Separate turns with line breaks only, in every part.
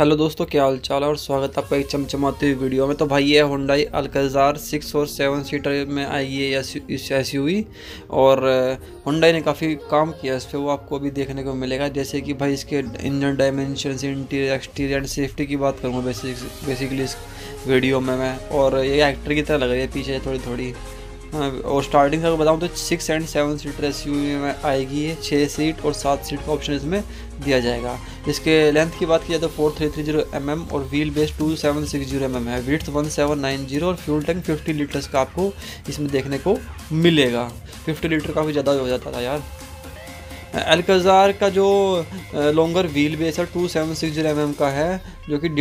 Hello दोस्तों, क्या हाल चाल है और स्वागत है आपका एक चमचमाती हुई वीडियो में। तो भाई ये हुंडई अल्काज़ार 6 और 7 सीटर में आई है इस एसयूवी। और हुंडई ने काफ़ी काम किया इस पर, वो आपको अभी देखने को मिलेगा। जैसे कि भाई इसके engine dimension, interior, exterior and safety की बात करूँगा बेसिकली इस वीडियो में मैं। और ये एक्टर की तरह लग रही है पीछे थोड़ी थोड़ी। और स्टार्टिंग से अगर बताऊँ तो 6 और 7 सीटर एसयूवी में आएगी है। 6 सीट और 7 सीट का ऑप्शन इसमें दिया जाएगा। इसके लेंथ की बात की जाए तो 4330 mm और व्हील बेस 2760 mm है। विड्थ 1790 और फ्यूल टैंक 50 लीटर्स का आपको इसमें देखने को मिलेगा। 50 लीटर काफ़ी ज़्यादा हो जाता था यार। अल्काज़ार का जो लॉन्गर व्हील बेस है 2760 mm का है, जो कि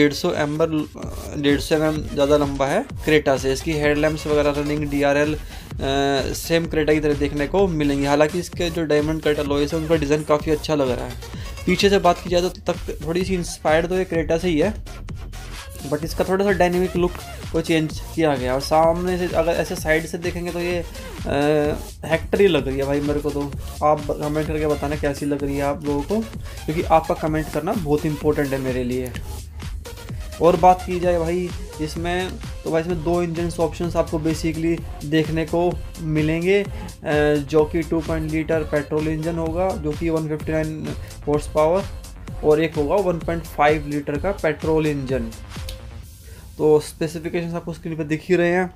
150 mm ज़्यादा लंबा है क्रेटा से। इसकी हेडलैम्प्स वगैरह रनिंग DRL सेम क्रेटा की तरह देखने को मिलेंगे। हालांकि इसके जो डायमंड कट अलॉयस है उनका डिज़ाइन काफ़ी अच्छा लग रहा है। पीछे से बात की जाए तो तक थोड़ी सी इंस्पायर्ड तो ये क्रेटा से ही है, बट इसका थोड़ा सा डायनेमिक लुक को चेंज किया गया। और सामने से अगर ऐसे साइड से देखेंगे तो ये हेक्टर ही लग रही है भाई मेरे को। तो आप कमेंट करके बताना कैसी लग रही है आप लोगों को, क्योंकि आपका कमेंट करना बहुत इंपॉर्टेंट है मेरे लिए। और बात की जाए भाई इसमें, तो भाई इसमें 2 इंजन ऑप्शंस आपको बेसिकली देखने को मिलेंगे, जो कि 2 लीटर पेट्रोल इंजन होगा जो कि 159 हॉर्स पावर, और एक होगा 1.5 लीटर का पेट्रोल इंजन। तो स्पेसिफिकेशंस आपको स्क्रीन पर दिख ही रहे हैं।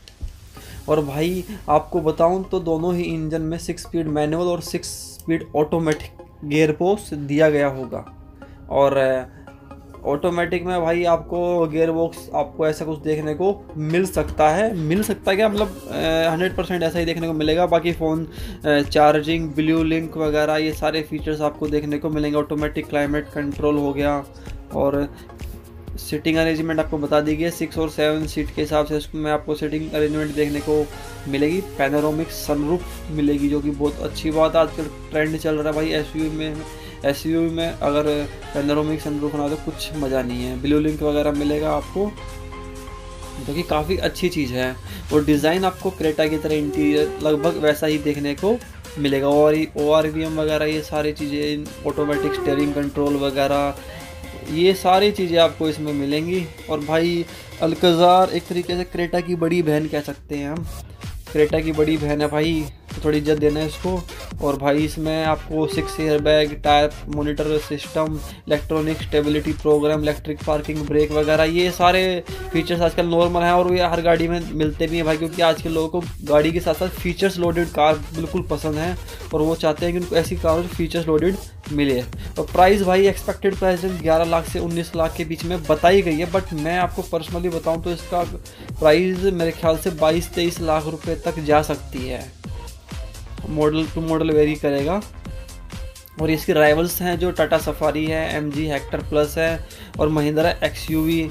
और भाई आपको बताऊं तो दोनों ही इंजन में 6 स्पीड मैनुअल और 6 स्पीड ऑटोमेटिक गेयर बॉक्स दिया गया होगा। और ऑटोमेटिक में भाई आपको गियर बॉक्स आपको ऐसा कुछ देखने को मिल सकता है क्या, मतलब 100% ऐसा ही देखने को मिलेगा। बाकी फ़ोन चार्जिंग, ब्लू लिंक वगैरह ये सारे फीचर्स आपको देखने को मिलेंगे। ऑटोमेटिक क्लाइमेट कंट्रोल हो गया, और सीटिंग अरेंजमेंट आपको बता दी गई 6 और 7 सीट के हिसाब से इसमें आपको सीटिंग अरेंजमेंट देखने को मिलेगी। पैनोरामिक सनरूफ मिलेगी, जो कि बहुत अच्छी बात है। आजकल ट्रेंड चल रहा है भाई एसयूवी में अगर पैनोरामिक सनरूफ ना हो तो कुछ मज़ा नहीं है। ब्लू लिंक वगैरह मिलेगा आपको, जो कि काफ़ी अच्छी चीज़ है। और डिज़ाइन आपको क्रेटा की तरह इंटीरियर लगभग वैसा ही देखने को मिलेगा। और ORVM वगैरह ये सारी चीज़ें, ऑटोमेटिक स्टीयरिंग कंट्रोल वगैरह ये सारी चीज़ें आपको इसमें मिलेंगी। और भाई अल्काज़ार एक तरीके से क्रेटा की बड़ी बहन कह सकते हैं हम। क्रेटा की बड़ी बहन है भाई, तो थोड़ी इज्जत देना है इसको। और भाई इसमें आपको 6 airbag, tyre monitor system, electronic stability programme, electric parking brake वगैरह ये सारे फीचर्स आजकल नॉर्मल हैं। और ये हर गाड़ी में मिलते भी हैं भाई, क्योंकि आज के लोगों को गाड़ी के साथ साथ फीचर्स लोडेड कार बिल्कुल पसंद है, और वो चाहते हैं कि उनको ऐसी कार फीचर्स लोडेड मिले। और प्राइस भाई एक्सपेक्टेड प्राइस 11 लाख से 19 लाख के बीच में बताई गई है, बट मैं आपको पर्सनली बताऊं तो इसका प्राइस मेरे ख्याल से 22-23 लाख रुपए तक जा सकती है। मॉडल टू मॉडल वेरी करेगा। और इसके राइवल्स हैं जो टाटा सफारी है, MG हेक्टर प्लस है, और महिंद्रा XUV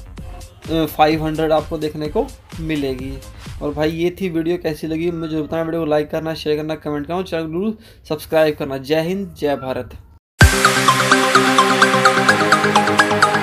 500 आपको देखने को मिलेगी। और भाई ये थी वीडियो, कैसी लगी मुझे बताना। वीडियो को लाइक करना, शेयर करना, कमेंट करना, चैनल जरूर सब्सक्राइब करना। जय हिंद, जय भारत।